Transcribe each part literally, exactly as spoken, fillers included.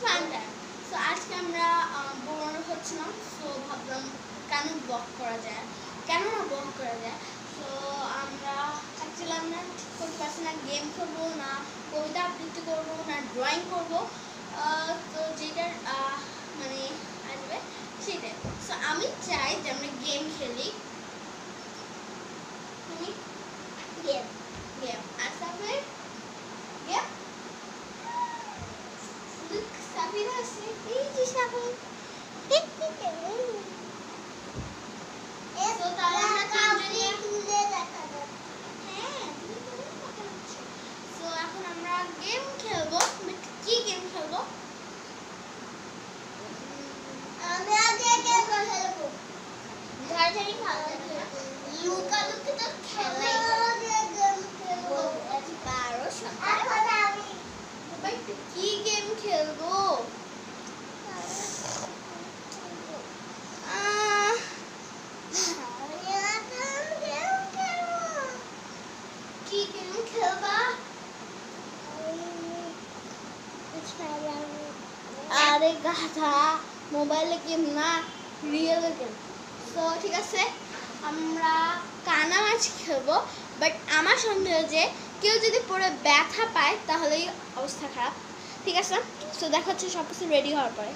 Fun time. So আজকে আমরা bore হচ্ছে না, সো ভাবলাম কেন ব্লগ করা যায়, কেন না ব্লগ করা যায়। সো আমরা অ্যাকচুয়ালি আমরা ঠিক করতে পারছি না গেম খেলবো না কবিতা আবৃত্তি করবো না ড্রয়িং করবো, তো যেটার মানে আসবে সেটাই। সো আমি চাই যে আমরা গেম খেলি। তুমি গেম গেম আর সাফির গেম সাফির আছে এই যে সাফির গেম খেলবো। কি গেম খেলবো? আমি আগে গেম খেলবো ঝাড়ঝাড়ি খেলবো লুকালুকি তো খেলাই গেম খেলবো বারো সকাল। এখন আমি একটু কি গেম খেলবো? কি গেম খেলবা? আরে গাধা, মোবাইলে গেম না রিয়েল গেম। তো ঠিক আছে আমরা কানামাছি খেলবো, বাট আমার সন্দেহ যে কেউ যদি পরে ব্যথা পায় তাহলেই অবস্থা খারাপ। ঠিক আছে, সো দেখা হচ্ছে সব কিছু রেডি হওয়ার পরে।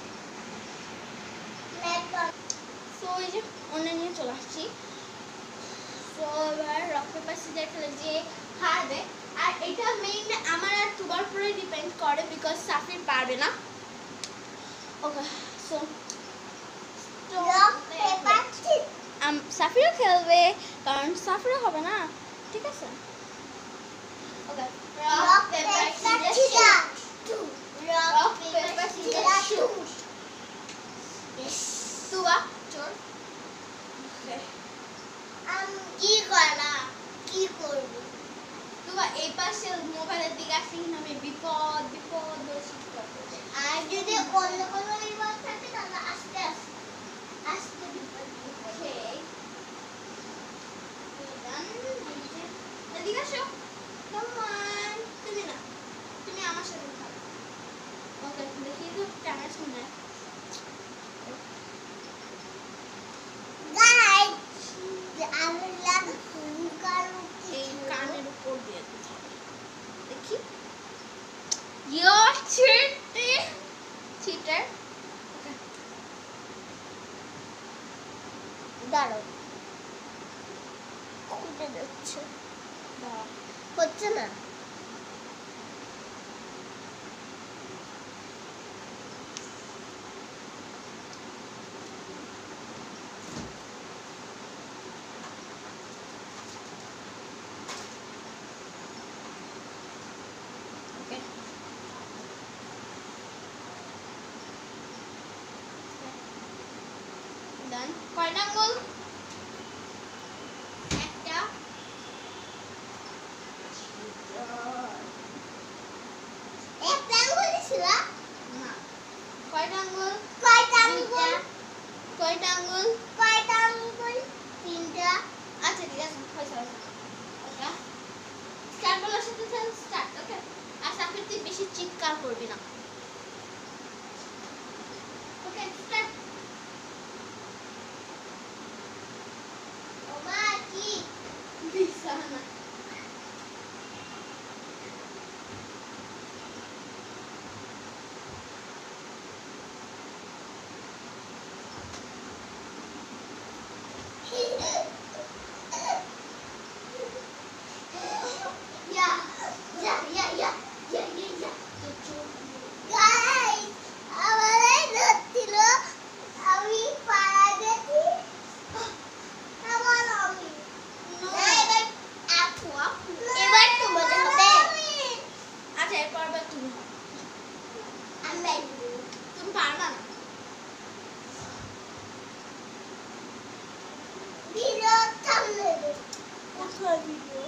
সো এই যে অন্য নিয়ে চলে আসছি। সো এবার রক পেপার সিজার খেলে যে হারবে, আর এটা মেইন আমার আর তোমার উপরে ডিপেন্ড করে বিকজ সাফির পারবে না। ওকে, সো সাফিরও খেলবে কারণ সাফিরও হবে না। ঠিক আছে, okay rock paper scissor rock paper scissor shoot. Tuba চল কি করা কি করব? তুবা এই পাশে মোবাইলের দিকে আসি আমি বিপদ বিপদ দর্শিত করতে। আর যদি অন্য কোনো বিপদ থাকে তাহলে আস্তে আস্তে আস্তে বিপদ ওকে ডান। এদিকে আসো, কাম অন। তুমি না, তুমি আমার সাথে থাকো। ওকে দেখি তো টানা শুনে কানের উপর দিয়ে দেখি চিটার। দাঁড়াও, খুঁজে যাচ্ছে হচ্ছে না। কয়টা আঙ্গুল? একটা। একটা আঙ্গুল ছিল না। কয়টা আঙ্গুল? কয়টা আঙ্গুল? কয়টা আঙ্গুল? কয়টা আঙ্গুল? তিনটা। আচ্ছা ঠিক আছে, হয়েছে হয়েছে। ওকে স্টার্ট বলার সাথে সাথে স্টার্ট। ওকে, আর সাফির তুই বেশি চিৎকার করবি না। Okay start. বিছানা ভিডিও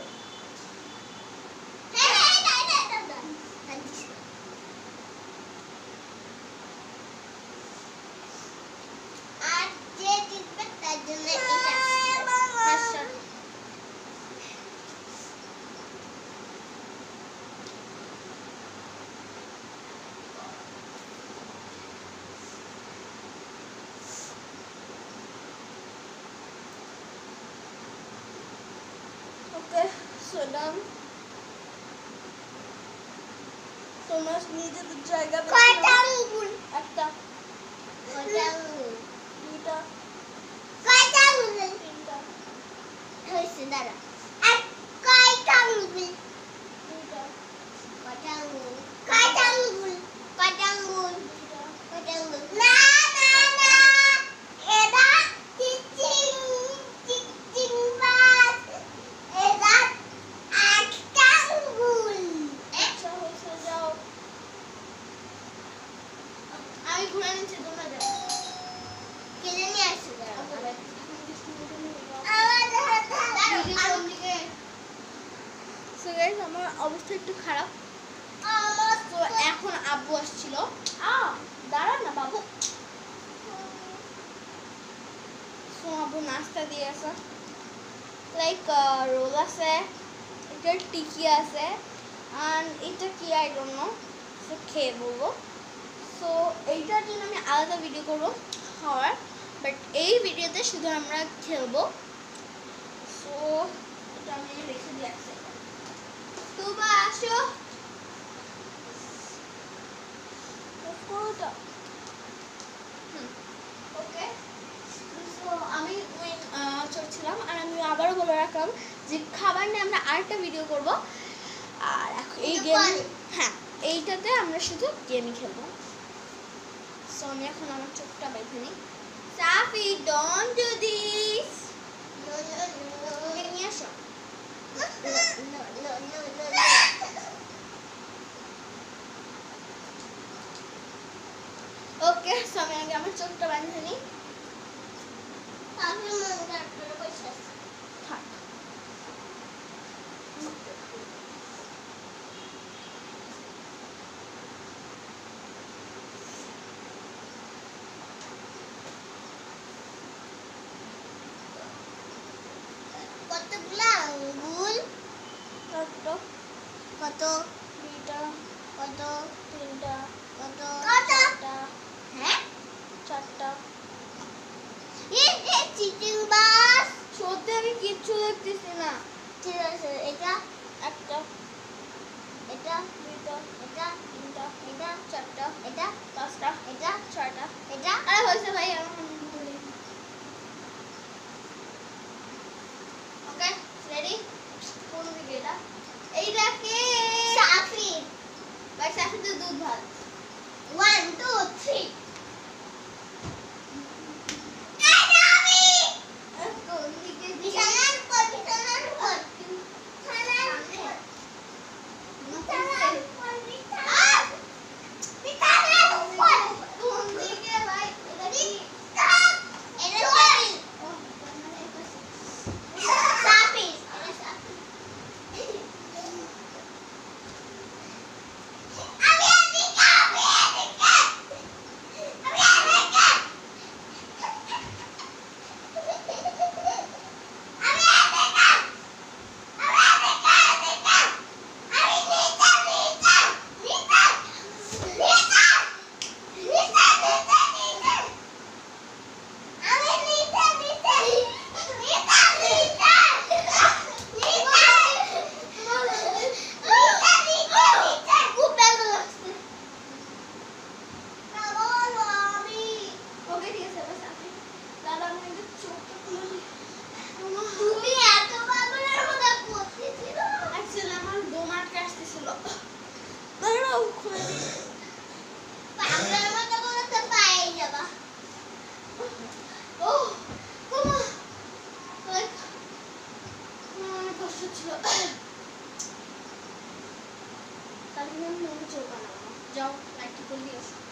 আর যে জিতবে তার জন্য এটা সোনাম তোমরা নিজেদের জায়গা কয়টা আঙ্গুল একটা কয়টা আঙ্গুল দুইটা কয়টা আঙ্গুল তিনটা হইছে দাঁড়া আর কয়টা আঙ্গুল দুইটা কয়টা আঙ্গুল কয়টা আঙ্গুল কয়টা আঙ্গুল দুইটা কয়টা আঙ্গুল না না না এটা চিচিং চিচিং মাছ এটা একটা আঙ্গুল আচ্ছা হয়েছে যাও আমি ঘুরে নিচ্ছি তোমরা যাও কিনে নিয়ে আসছে দাঁড়া আচ্ছা ভাই এখন কিছু মতো নিয়ে যাও আমার হাত দিদি কোন দিকে সো গাইস আমার অবস্থা একটু খারাপ আমার তো এখন আব্বু আসছিল আ দাঁড়ান না বাবু সো আব্বু নাস্তা দিয়ে আছে লাইক রোল আছে এটা টিকি আছে আর এটা কি আই ডোন্ট নো সো খেয়ে বলবো সো এইটার জন্য আমি আলাদা ভিডিও করবো খাওয়ার বাট এই ভিডিওতে শুধু আমরা খেলবো সো এটা আমি রেখে দিয়ে আসছি তো বা আসো কোনটা ওকে সো আমি চলছিলাম আর আমি আবারও বলে রাখলাম যে খাবার নিয়ে আমরা আরেকটা ভিডিও করব আর এখন এই কিন্তু গেম পরে। হ্যাঁ এইটাতে আমরা শুধু গেমই খেলবো সো আমি এখন আমার চোখটা বেঁধে নিই Safi don't do this no no no নিয়ে আসো no no no no no okay so আমি আগে আমার চোখটা বেঁধে নিই তাহলে মন খারাপ করে বসে আছে থাক কতগুলো আঙ্গুল একটা কত দুইটা কত তিনটা কত চারটা হ্যাঁ চারটা এই যে চিচিং মাছ সত্যি আমি কিচ্ছু দেখতেছি না ঠিক আছে এটা একটা এটা দুইটা এটা তিনটা এটা চারটা এটা পাঁচটা এটা ছয়টা এটা আরে হয়েছে ভাই আমার ওকে রেডি কোন দিকে এটা এইটা কে সাফি ভাই সাথে তো দুধ ভাত ওয়ান টু থ্রি কোন দিকে বিছানার উপর বিছানার উপর বিছানার উপর বিছানার উপর বিছানার বিছানার উপর কোন দিকে ভাই এটা কি এটা সাফি ও মানে এটা সাফি এটা সাফি আমি এদিকে আমি এদিকে আমি এদিকে আমি এদিকে ওকে ঠিক আছে বাস আপনি দাদা আমি একটু চোখটা খুলে দিই তুমি এত পাগলের মতো করতেছিল অ্যাকচুয়ালি আমার দম আটকে আসতেছিল দাঁড়াও খুলে দিই পাগলের মতো করতে পাই যাবা ও ওমা লাইক অনেক কষ্ট ছিল তারপরে আমি মনে চোখ বানাবো যাও লাইটটা করে দিয়ে আসো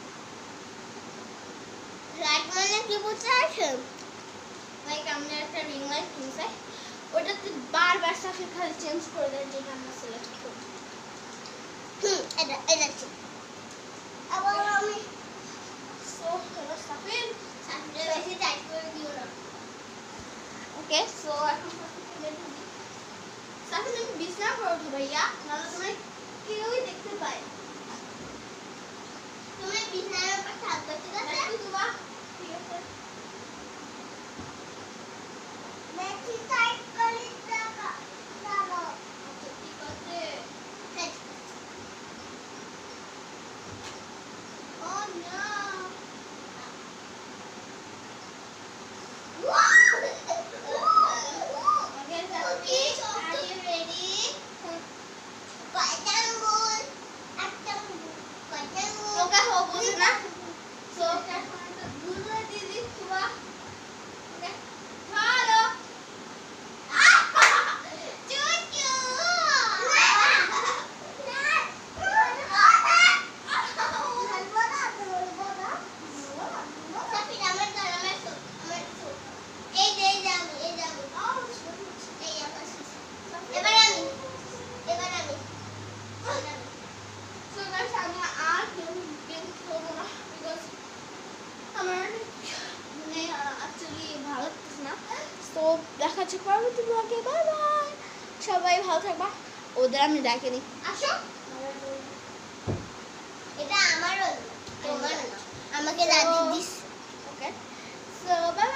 রাইট মানে কি বুঝতে আছে লাইক আমরা একটা রিং লাইট কিনছে ওটাতে বারবার সাফি খালি চেঞ্জ করে দেয় যেটা আমরা সিলেক্ট করি হুম এটা এটা ঠিক আবার আমি সো হ্যালো সাফিন সামনে বেশি টাইট করে দিও না ওকে সো এখন সাফি খুলে দিই সাফিন তুমি বিছনা করে উঠো ভাইয়া নাহলে তোমার কেউই দেখতে পায় তুমি বিছানার উপর থাকবে ঠিক আছে একটু দুবা ঠিক আছে বেশি টাইট করে দাও দাও হচ্ছে পরবর্তী ব্লগে। বাই বাই, সবাই ভালো থাকবা। ওদের আমি ডাকিনি। আসো, এটা আমারও, তোমার না, আমাকে দাদি দিস। Okay, so by.